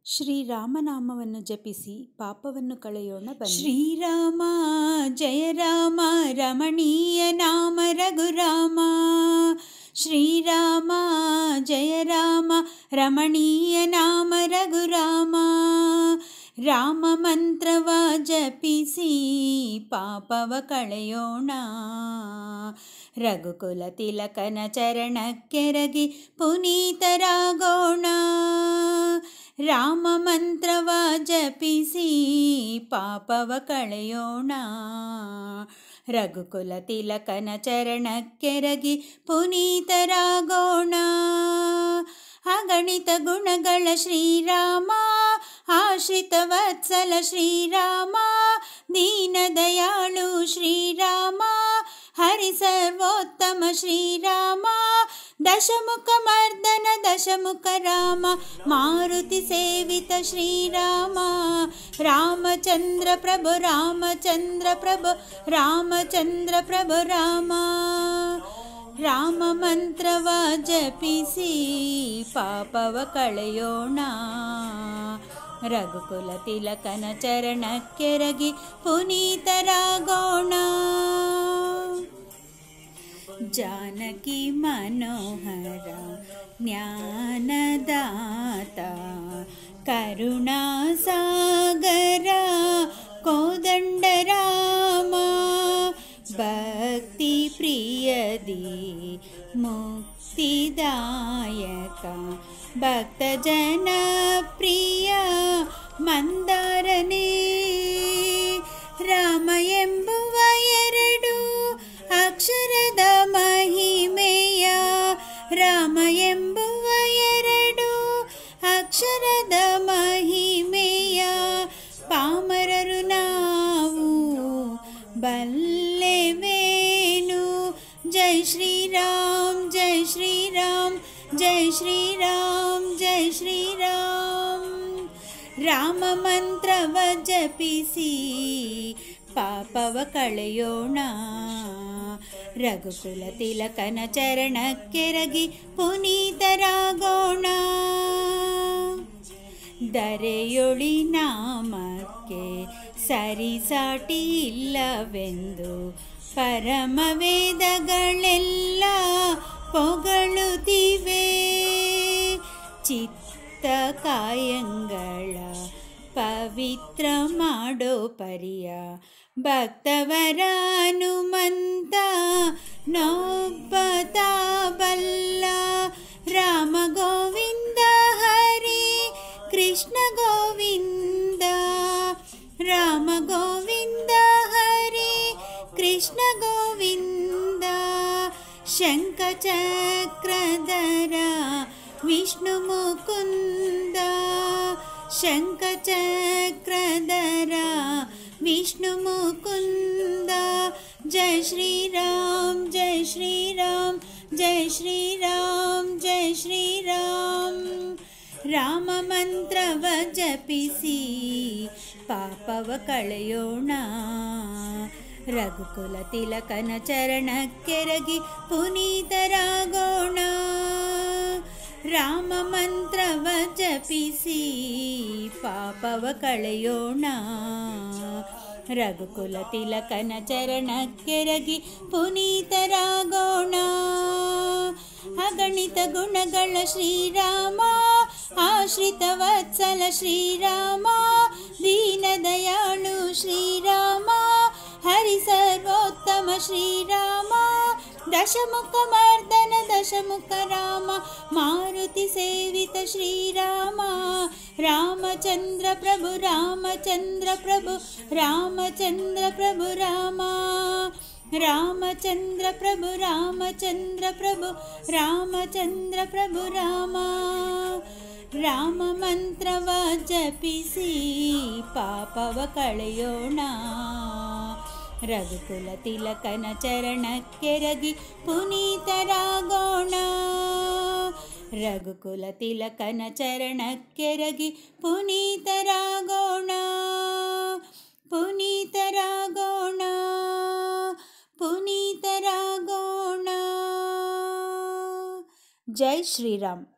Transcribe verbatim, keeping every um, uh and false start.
ಶ್ರೀರಾಮನಾಮವನ್ನು ಜಪಿಸಿ ಪಾಪವನ್ನು ಕಳೆಯೋಣ ಬನ್ನಿ. ಶ್ರೀರಾಮ ಜಯ ರಾಮ ರಮಣೀಯ ನಾಮ ರಘುರಾಮ. ಶ್ರೀರಾಮ ಜಯ ರಾಮ ರಮಣೀಯ ನಾಮ ರಘುರಾಮ. ರಾಮ ಮಂತ್ರವ ಜಪಿಸಿ ಪಾಪವ ಕಳೆಯೋಣ. ರಘುಕುಲ ತಿಲಕನ ಚರಣಕ್ಕೆರಗಿ ಪುನೀತರಾಗೋಣ. ರಾಮ ಮಂತ್ರವ ಜಪಿಸಿ ಪಾಪವ ಕಳೆಯೋಣ. ರಘುಕುಲ ತಿಲಕನ ಚರಣಕ್ಕೆರಗಿ ಪುನೀತರಾಗೋಣ. ಅಗಣಿತ ಗುಣಗಳ ಶ್ರೀರಾಮ, ಆಶ್ರಿತ ವತ್ಸಲ ಶ್ರೀರಾಮ, ದೀನ ದಯಾಳು ಶ್ರೀರಾಮ, ಹರಿ ಸರ್ವೋತ್ತಮ ಶ್ರೀರಾಮ, ದಶಮುಖ ಮರ್ದನ ದಶಮುಖ ರಾಮ, ಮಾರುತಿ ಸೇವಿತ ಶ್ರೀರಾಮ. ರಾಮಚಂದ್ರ ಪ್ರಭು ರಾಮಚಂದ್ರ ಪ್ರಭು ರಾಮಚಂದ್ರ ಪ್ರಭು ರಾಮ. ರಾಮ ಮಂತ್ರವ ಜಪಿಸಿ ಪಾಪವ ಕಳೆಯೋಣ. ರಘುಕುಲ ತಿಲಕನ ಚರಣಕ್ಕೆರಗಿ ಪುನೀತರಾಗೋಣ. ಜಾನಕಿ ಮನೋಹರ ಜ್ಞಾನದಾತ, ಕರುಣಾ ಸಾಗರ ಕೋದಂಡ ರಾಮ, ಭಕ್ತಿ ಪ್ರಿಯದಿ ಮುಕ್ತಿದಾಯಕ, ಭಕ್ತ ಜನ ಪ್ರಿಯ ಮಂದಾರನೇ. ರಾಮ ಎಂಬುವ ಎರಡು ಅಕ್ಷರದ ಮಹಿಮೆಯ, ರಾಮ ಎಂಬುವ ಎರಡು ಅಕ್ಷರದ ಮಹಿಮೆಯ, ಪಾಮರರು ನಾವು ಬಲ್ಲೆವೇನು. ಜೈ ಶ್ರೀರಾಮ್ ಜೈ ಶ್ರೀರಾಮ್ ಜೈ ಶ್ರೀರಾಮ್ ಜೈ ಶ್ರೀರಾಮ್. ರಾಮ ಮಂತ್ರವ ಜಪಿಸಿ ಪಾಪವ ಕಳೆಯೋಣ. ರಘುಕುಲ ತಿಲಕನ ಚರಣಕ್ಕೆರಗಿ ಪುನೀತರಾಗೋಣ. ದರೆಯೊಳಿ ನಾಮಕ್ಕೆ ಸರಿಸಾಟಿ ಇಲ್ಲವೆಂದು ಪರಮ ವೇದಗಳೆಲ್ಲ ಪೊಗಳುತ್ತಿವೆ. ಚಿತ್ತ ಕಾಯಂಗಳ ಪವಿತ್ರ ಮಾಡೋ ಪರಿಯ, ಭಕ್ತವರ ಹನುಮಂತ ನೊಬ್ಬತ ಬಲ್ಲ. ರಾಮ ಗೋವಿಂದ ಹರಿ ಕೃಷ್ಣ ಗೋವಿಂದ, ರಾಮ ಗೋವಿಂದ ಹರಿ ಕೃಷ್ಣ ಗೋವಿಂದ. ಶಂಖ ಚಕ್ರಧರ ವಿಷ್ಣು ಮುಕುಂದ, ಶಂಖ ಚಕ್ರಧರ ವಿಷ್ಣು ಮುಕುಂದ. ಜೈ ಶ್ರೀರಾಮ್ ಜೈ ಶ್ರೀರಾಮ್ ಜೈ ಶ್ರೀರಾಮ್ ಜೈ ಶ್ರೀರಾಮ್. ರಾಮ ಮಂತ್ರವ ಜಪಿಸಿ ಪಾಪವ ಕಳೆಯೋಣ. ರಘುಕುಲ ತಿಲಕನ ಚರಣಕ್ಕೆರಗಿ ಪುನೀತರಾಗೋಣ. ರಾಮ ಮಂತ್ರವ ಜಪಿಸಿ ಪಾಪವ ಕಳೆಯೋಣ. ರಘುಕುಲ ತಿಲಕನ ಚರಣಕ್ಕೆರಗಿ ಪುನೀತರಾಗೋಣ. ಅಗಣಿತ ಗುಣಗಳ ಶ್ರೀರಾಮ, ಆಶ್ರಿತ ವತ್ಸಲ ಶ್ರೀರಾಮ, ದೀನ ದಯಾಳು ಶ್ರೀರಾಮ, ಹರಿ ಸರ್ವೋತ್ತಮ ಶ್ರೀರಾಮ, ದಶಮುಖ ಮರ್ದನ ದಶಮುಖ ರಾಮ, ಮಾರುತಿ ಸೇವಿತ ಶ್ರೀರಾಮ. ರಾಮಚಂದ್ರ ಪ್ರಭು ರಾಮಚಂದ್ರ ಪ್ರಭು ರಾಮಚಂದ್ರ ಪ್ರಭು ರಾಮ. ರಾಮಚಂದ್ರ ಪ್ರಭು ರಾಮಚಂದ್ರ ಪ್ರಭು ರಾಮಚಂದ್ರ ಪ್ರಭು ರಾಮ. ರಾಮ ಮಂತ್ರವ ಜಪಿಸಿ ಪಾಪವ ಕಳೆಯೋಣ. ರಘುಕುಲ ತಿಲಕನ ಚರಣಕ್ಕೆರಗಿ ಪುನೀತರಾಗೋಣ. ರಘುಕುಲ ತಿಲಕನ ಚರಣಕ್ಕೆರಗಿ ಪುನೀತರಾಗೋಣ. ಪುನೀತರಾಗೋಣ ಪುನೀತರಾಗೋಣ. ಜೈ ಶ್ರೀರಾಮ್.